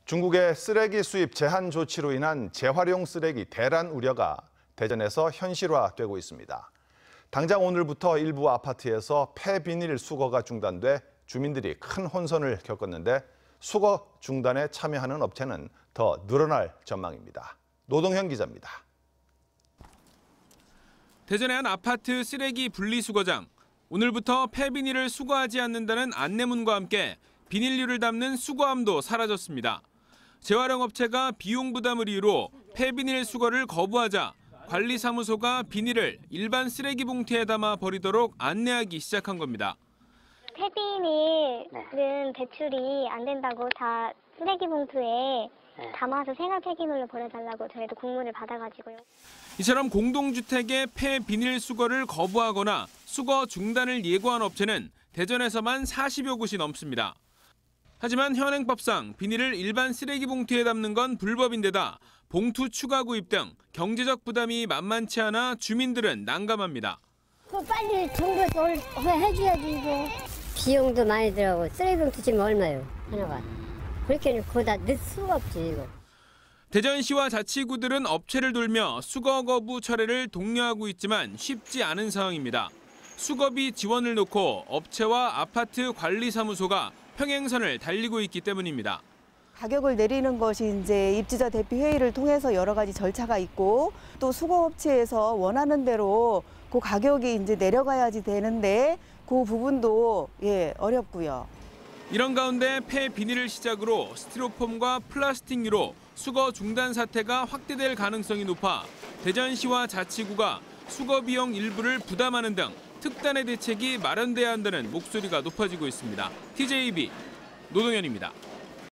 중국의 쓰레기 수입 제한 조치로 인한 재활용 쓰레기 대란 우려가 대전에서 현실화되고 있습니다. 당장 오늘부터 일부 아파트에서 폐비닐 수거가 중단돼 주민들이 큰 혼선을 겪었는데 수거 중단에 참여하는 업체는 더 늘어날 전망입니다. 노동현 기자입니다. 대전의 한 아파트 쓰레기 분리수거장. 오늘부터 폐비닐을 수거하지 않는다는 안내문과 함께 비닐류를 담는 수거함도 사라졌습니다. 재활용 업체가 비용 부담을 이유로 폐비닐 수거를 거부하자 관리사무소가 비닐을 일반 쓰레기 봉투에 담아 버리도록 안내하기 시작한 겁니다. 폐비닐은 배출이 안 된다고 다 쓰레기 봉투에 담아서 생활 폐기물로 버려달라고 저희도 공문을 받아가지고요. 이처럼 공동주택의 폐비닐 수거를 거부하거나 수거 중단을 예고한 업체는 대전에서만 40여 곳이 넘습니다. 하지만 현행법상 비닐을 일반 쓰레기 봉투에 담는 건 불법인데다 봉투 추가 구입 등 경제적 부담이 만만치 않아 주민들은 난감합니다. 빨리 정부에서 해줘야지 이거. 비용도 많이 들어가고 쓰레기 봉투 지금 얼마예요 하나가. 그렇게는 거기다 넣을 수가 없지 이거. 대전시와 자치구들은 업체를 돌며 수거 거부 철회를 독려하고 있지만 쉽지 않은 상황입니다. 수거비 지원을 놓고 업체와 아파트 관리사무소가 평행선을 달리고 있기 때문입니다. 가격을 내리는 것이 이제 입주자 대피 회의를 통해서 여러 가지 절차가 있고 또 수거업체에서 원하는 대로 그 가격이 이제 내려가야지 되는데 그 부분도 어렵고요. 이런 가운데 폐비닐을 시작으로 스티로폼과 플라스틱류로 수거 중단 사태가 확대될 가능성이 높아 대전시와 자치구가 수거 비용 일부를 부담하는 등 특단의 대책이 마련돼야 한다는 목소리가 높아지고 있습니다. TJB 노동현입니다.